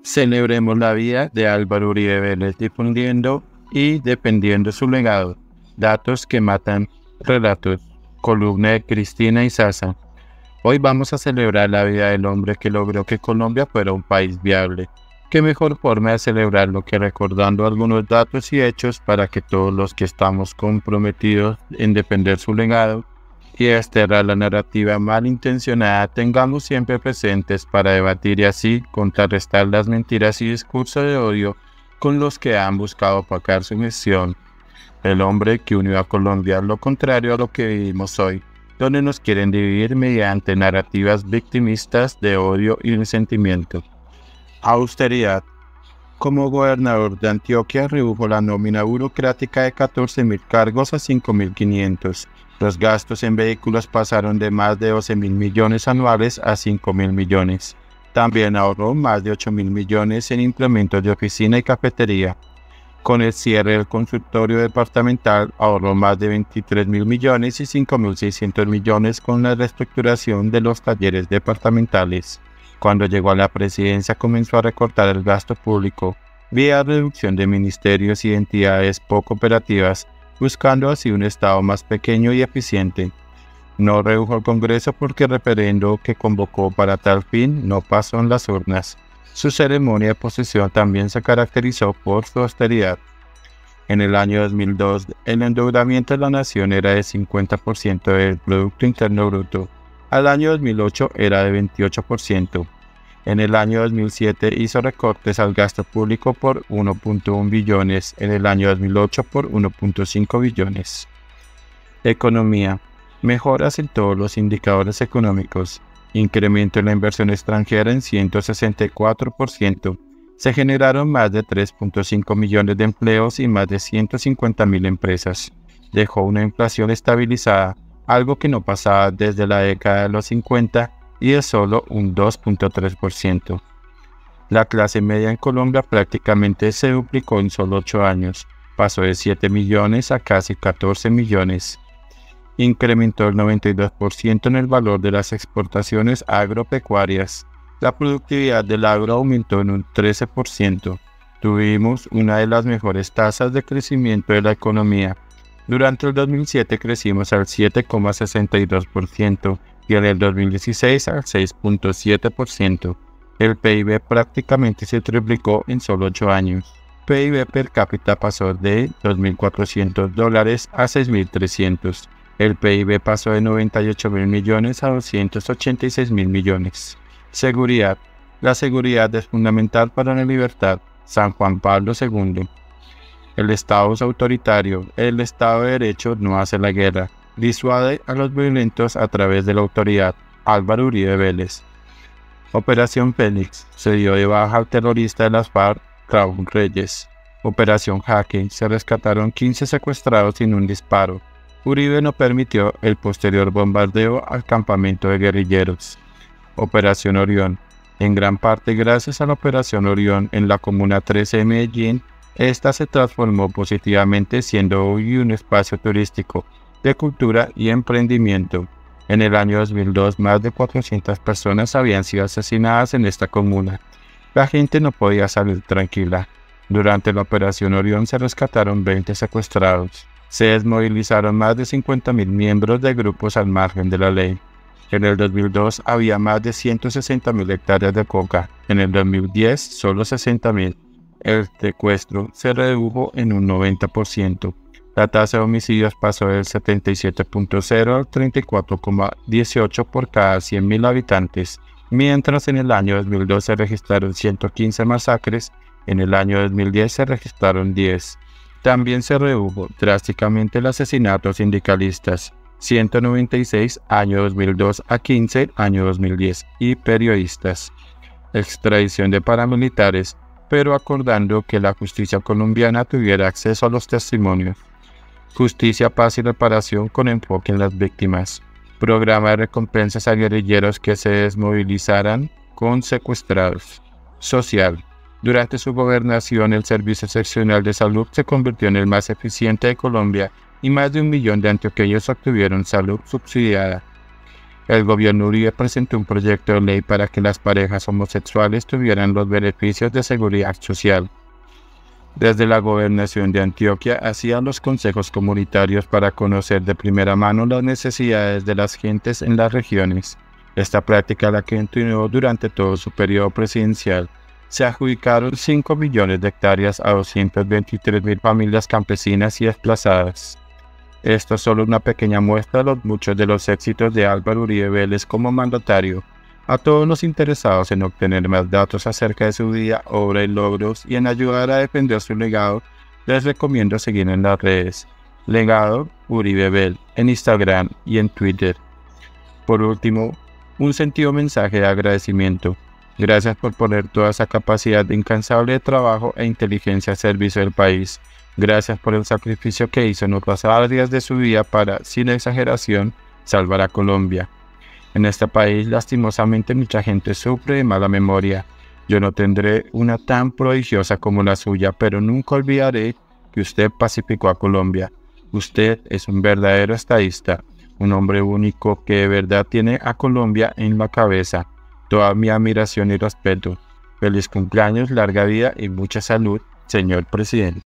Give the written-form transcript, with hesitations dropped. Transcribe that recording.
Celebremos la vida de Álvaro Uribe Vélez difundiendo y defendiendo su legado. Datos que matan relatos. Columna de Cristina Izaza. Hoy vamos a celebrar la vida del hombre que logró que Colombia fuera un país viable. ¿Qué mejor forma de celebrarlo que recordando algunos datos y hechos para que todos los que estamos comprometidos en defender su legado y desterrar la narrativa malintencionada tengamos siempre presentes para debatir y así contrarrestar las mentiras y discursos de odio con los que han buscado opacar su gestión? El hombre que unió a Colombia, lo contrario a lo que vivimos hoy, donde nos quieren dividir mediante narrativas victimistas de odio y resentimiento. Austeridad. Como gobernador de Antioquia redujo la nómina burocrática de 14.000 cargos a 5.500. Los gastos en vehículos pasaron de más de 12.000 millones anuales a 5.000 millones. También ahorró más de 8.000 millones en implementos de oficina y cafetería. Con el cierre del consultorio departamental ahorró más de 23.000 millones y 5.600 millones con la reestructuración de los talleres departamentales. Cuando llegó a la presidencia comenzó a recortar el gasto público vía reducción de ministerios y entidades poco operativas, buscando así un Estado más pequeño y eficiente. No redujo el Congreso porque el referendo que convocó para tal fin no pasó en las urnas. Su ceremonia de posesión también se caracterizó por su austeridad. En el año 2002, el endeudamiento de la nación era de 50% del Producto Interno Bruto. Al año 2008 era de 28%. En el año 2007 hizo recortes al gasto público por 1.1 billones, en el año 2008 por 1.5 billones. Economía. Mejoras en todos los indicadores económicos. Incremento en la inversión extranjera en 164%. Se generaron más de 3.5 millones de empleos y más de 150.000 empresas. Dejó una inflación estabilizada, algo que no pasaba desde la década de los 50 y de solo un 2.3%. La clase media en Colombia prácticamente se duplicó en solo 8 años, pasó de 7 millones a casi 14 millones. Incrementó el 92% en el valor de las exportaciones agropecuarias. La productividad del agro aumentó en un 13%. Tuvimos una de las mejores tasas de crecimiento de la economía. Durante el 2007 crecimos al 7,62% y en el 2016 al 6,7%. El PIB prácticamente se triplicó en solo 8 años. PIB per cápita pasó de $2.400 a 6.300. El PIB pasó de 98.000 millones a 286.000 millones. Seguridad. La seguridad es fundamental para la libertad. San Juan Pablo II. El Estado es autoritario. El Estado de Derecho no hace la guerra. Disuade a los violentos a través de la autoridad. Álvaro Uribe Vélez. Operación Fénix. Se dio de baja al terrorista de las FARC, Raúl Reyes. Operación Jaque. Se rescataron 15 secuestrados sin un disparo. Uribe no permitió el posterior bombardeo al campamento de guerrilleros. Operación Orión. En gran parte gracias a la Operación Orión en la Comuna 13 de Medellín, esta se transformó positivamente siendo hoy un espacio turístico, de cultura y emprendimiento. En el año 2002 más de 400 personas habían sido asesinadas en esta comuna. La gente no podía salir tranquila. Durante la Operación Orión se rescataron 20 secuestrados. Se desmovilizaron más de 50.000 miembros de grupos al margen de la ley. En el 2002 había más de 160.000 hectáreas de coca. En el 2010 solo 60.000. El secuestro se redujo en un 90%. La tasa de homicidios pasó del 77.0 al 34,18 por cada 100.000 habitantes, mientras en el año 2002 se registraron 115 masacres, en el año 2010 se registraron 10. También se redujo drásticamente el asesinato a sindicalistas, 196 año 2002 a 15 año 2010, y periodistas. Extradición de paramilitares, pero acordando que la justicia colombiana tuviera acceso a los testimonios. Justicia, paz y reparación con enfoque en las víctimas. Programa de recompensas a guerrilleros que se desmovilizaran con secuestrados. Social. Durante su gobernación, el Servicio Seccional de Salud se convirtió en el más eficiente de Colombia y más de 1 millón de antioqueños obtuvieron salud subsidiada. El gobierno Uribe presentó un proyecto de ley para que las parejas homosexuales tuvieran los beneficios de seguridad social. Desde la gobernación de Antioquia hacían los consejos comunitarios para conocer de primera mano las necesidades de las gentes en las regiones. Esta práctica la continuó durante todo su periodo presidencial. Se adjudicaron 5 millones de hectáreas a 223.000 familias campesinas y desplazadas. Esto es solo una pequeña muestra de muchos de los éxitos de Álvaro Uribe Vélez como mandatario. A todos los interesados en obtener más datos acerca de su vida, obra y logros y en ayudar a defender su legado, les recomiendo seguir en las redes Legado Uribe Vélez en Instagram y en Twitter. Por último, un sentido mensaje de agradecimiento. Gracias por poner toda esa capacidad de incansable de trabajo e inteligencia al servicio del país. Gracias por el sacrificio que hizo en otras áreas de su vida para, sin exageración, salvar a Colombia. En este país, lastimosamente, mucha gente sufre de mala memoria. Yo no tendré una tan prodigiosa como la suya, pero nunca olvidaré que usted pacificó a Colombia. Usted es un verdadero estadista, un hombre único que de verdad tiene a Colombia en la cabeza. Toda mi admiración y respeto. Feliz cumpleaños, larga vida y mucha salud, señor presidente.